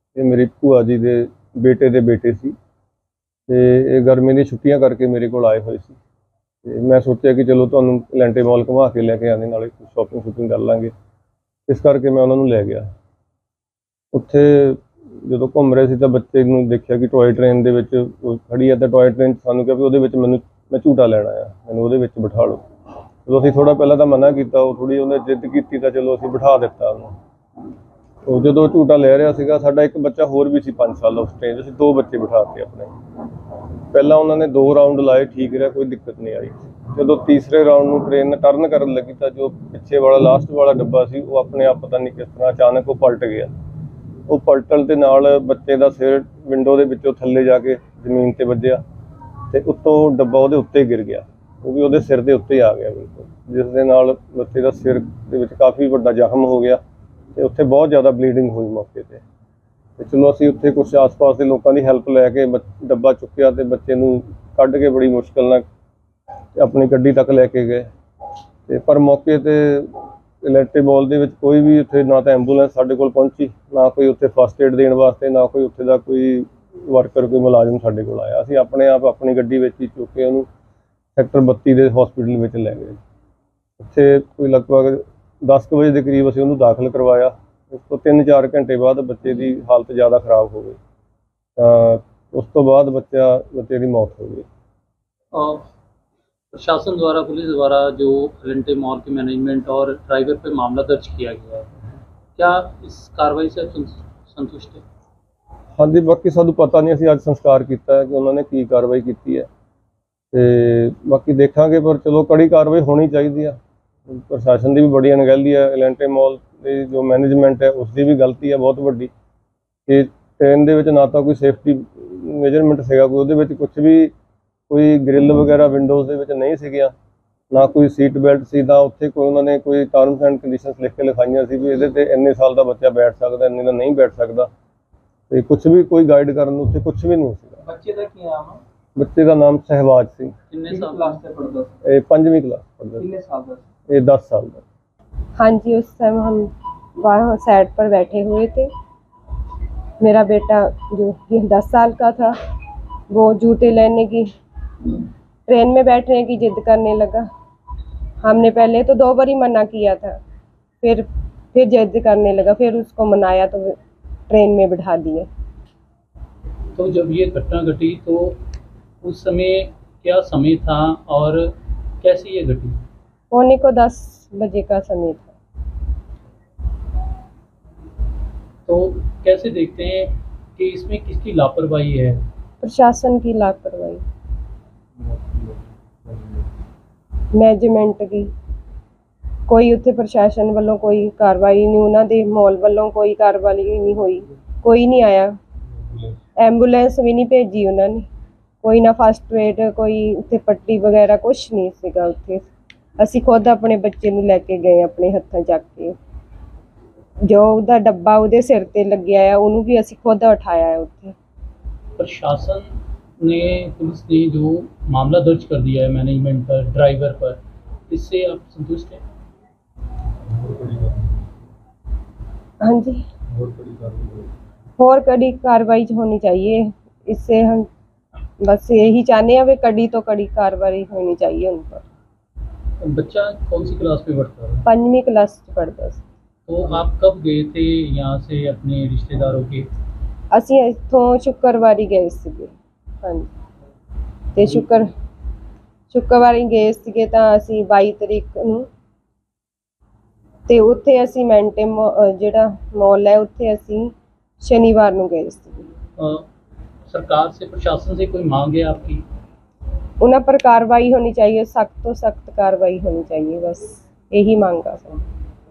ये मेरी भूआ जी के बेटे सी ते ये गर्मी दी छुट्टियां करके मेरे को आए हुए सी ते मैं सोचा कि चलो तुहानूं एलेंटे मॉल घुमा के लैके आने, नाले शॉपिंग शूपिंग कर लांगे। इस करके मैं उन्होंने लै गया। उत्थे जो घूम रहे थे तो बच्चे नूं देखिया कि टॉय ट्रेन दे विच खड़ी है, तो टॉय ट्रेन सानूं कहा भी उहदे विच मैं झूटा लैना आ, मैनूं उहदे विच बिठा लो। चलो असीं थोड़ा पहलां तां मना कीता, वो थोड़ी उहने जिद्द कीती तां चलो असीं बिठा दित्ता उहनूं। तो जो झूटा लै रहा सीगा, साडा एक बच्चा होर भी सी 5 साल उस ट्रेन 'ਚ, असीं 2 बच्चे बिठाते अपने। पहला उन्होंने 2 राउंड लाए, ठीक रहा, कोई दिक्कत नहीं आई। जो तीसरे राउंड में ट्रेन टर्न करन लगी तो जो पिछे वाला लास्ट वाला डब्बा सी वो अपने आप पता नहीं किस तरह अचानक वो पलट गया। वो पलटन के नाल बच्चे का सिर विंडो के विचों थल्ले जाके जमीन ते वज्जिया ते उत्तों डब्बा उहदे उत्ते गिर गया। वो भी उहदे सिर के उत्ते ही आ गया बिल्कुल, जिस दे नाल बच्चे का सिर दे विच काफ़ी वड्डा जख्म हो गया ते उत्थे बहुत ज़्यादा ब्लीडिंग हुई मौके पर। तो चलो असीं उत्थे कुछ आस पास के लोगों की हैल्प लैके डब्बा चुक्या तो बच्चे नूं कढ के बड़ी मुश्किल नाल अपनी गड्डी तक लैके गए। ते पर मौके ते एलेंटे मॉल दे विच कोई भी उत्थे ना तो एंबूलेंस साडे कोल पहुंची, ना कोई उत्थे फस्ट एड देण वास्ते, ना कोई उत्थे दा कोई वर्कर कोई मुलाजम साडे कोल आया। असीं अपने आप अपनी गड्डी विच ही चुक के उहनूं सैक्टर 32 दे हॉस्पिटल विच लै गए। उत्थे कोई लगभग 10 बजे के करीब असीं उहनूं दाखिल करवाया। उस तो 3-4 घंटे बाद बच्चे की हालत ज़्यादा खराब हो गई। उस तो बाद बच्चे की मौत हो गई। प्रशासन द्वारा, पुलिस द्वारा जो एलेंटे मॉल के मैनेजमेंट और ड्राइवर पे मामला दर्ज किया गया है, क्या इस कार्रवाई से संतुष्ट है? हाँ जी, बाकी सानूं पता नहीं, असीं अज संस्कार किया है कि उन्होंने की कार्रवाई की है, तो बाकी देखांगे। पर चलो कड़ी कार्रवाई होनी चाहिए है। प्रशासन की भी बड़ी अणगहली है, एलेंटे मॉल की जो मैनेजमेंट है उसकी भी गलती है बहुत वड्डी कि ट्रेन दे विच ना तो कोई सेफ्टी मेजरमेंट सीगा, कोई उहदे विच कुछ भी कोई ग्रिल वगैरह विंडोज़ दे विच नहीं सीगियां, ना कोई सीट बेल्ट सी, ना उत्थे कोई उन्होंने कोई टर्म्स एंड कंडीशनस लिख के लिखाइयां सी भी इहदे ते इन्ने साल का बच्चा बैठ सकदा, इन्ने दा नहीं बैठ सकदा। ते कुछ भी कोई गाइड करन नूं उत्थे कुछ भी नहीं सीगा। बच्चे का क्या नाम है? बच्चे का नाम सहवाज सिंह। कितने साल क्लास से पढ़दा? 5वीं क्लास पढ़दा। कितने साल का? ये 10 साल का। हाँ जी, उस टाइम हम वहाँ साइड पर बैठे हुए थे। मेरा बेटा जो कि 10 साल का था, वो जूते लेने की ट्रेन में बैठने की जिद करने लगा। हमने पहले तो 2 बार ही मना किया था, फिर जिद करने लगा, फिर उसको मनाया तो ट्रेन में बिठा दिया। तो जब ये घटना घटी तो उस समय क्या समय था और कैसे ये घटी? 9:45 बजे का समय था। तो कैसे देखते हैं कि इसमें किसकी लापरवाही है? प्रशासन की लापरवाही, मैनेजमेंट की। कोई उत्थे प्रशासन वालों कोई कार्रवाई नहीं, उन्होंने मॉल वालों कोई कार्रवाई नहीं हुई, कोई नहीं आया, एंबूलेंस भी नहीं भेजी उन्होंने, कोई ना फस्ट एड, कोई उत्थे पट्टी वगैरह कुछ नहीं सीगा उत्थे। असीं खुद अपने बच्चे नूं लैके गए अपने हत्थां चक के, जो उहदा डब्बा उहदे सिर ते लग्या है उहनूं भी असीं खुद उठाया है उत्थे। प्रशासन ने, पुलिस ने जो मामला दर्ज कर दिया है मैनेजमेंट पर, ड्राइवर पर, इससे आप संतुष्ट हैं? हाँ जी, और कड़ी कार्रवाई होनी चाहिए। इससे हम बस यही चाहते हैं, वे कड़ी तो कड़ी कार्रवाई होनी चाहिए उन पर। बच्चा कौन सी क्लास में पढ़ता है? 5वीं क्लास पढ़ता है। तो आप कब गए थे यहाँ से अपने रिश्तेदारों के? ਅਸੀਂ ਇੱਥੋਂ ਸ਼ੁੱਕਰਵਾਰੀ ਗਏ ਸੀਗੇ। ਹਾਂਜੀ, ਤੇ ਸ਼ੁੱਕਰਵਾਰੀ ਗਏ ਸੀਗੇ ਤਾਂ ਅਸੀਂ 22 ਤਰੀਕ ਨੂੰ, ਤੇ ਉੱਥੇ ਅਸੀਂ ਮੈਂਟੇ ਜਿਹੜਾ ਮॉल ਹੈ ਉੱਥੇ ਅਸੀਂ शनिवार ਨੂੰ ਗਏ ਸੀਗੇ। सरकार से, प्रशासन से कोई मांग है आपकी? उन्हां पर कार्रवाई होनी चाहिए, सख्त तो सख्त कार्रवाई होनी चाहिए, बस यही मांग है।